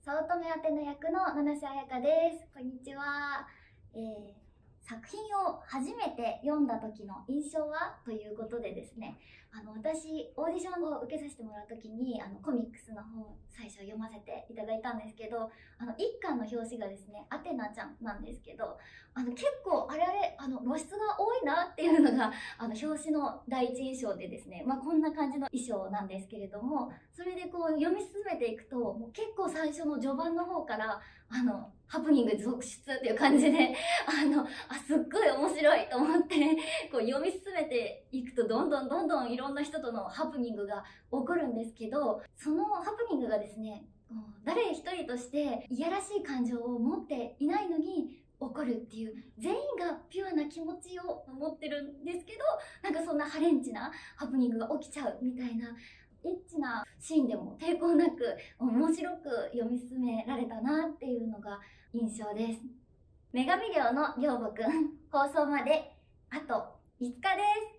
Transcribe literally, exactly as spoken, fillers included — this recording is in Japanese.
早乙女アテナ役の七瀬彩香です。こんにちは。えー作品を初めて読んだ時の印象はということでですね、あの私オーディションを受けさせてもらう時にあのコミックスの本最初読ませていただいたんですけど、あのいっかんの表紙がですねアテナちゃんなんですけど、あの結構あれあれあの露出が多いなっていうのがあの表紙の第一印象でですね、まあ、こんな感じの衣装なんですけれども、それでこう読み進めていくともう結構最初の序盤の方からあのハプニング続出っていう感じであのあすっごい面白いと思ってこう読み進めていくとどんどんどんどんいろんな人とのハプニングが起こるんですけど、そのハプニングがですね誰一人としていやらしい感情を持っていないのに起こるっていう、全員がピュアな気持ちを持ってるんですけど、なんかそんなハレンチなハプニングが起きちゃうみたいなエッチなシーンでも抵抗なく面白く読み進められたなっていうのが印象です。女神寮の寮母くん放送まであといつかです。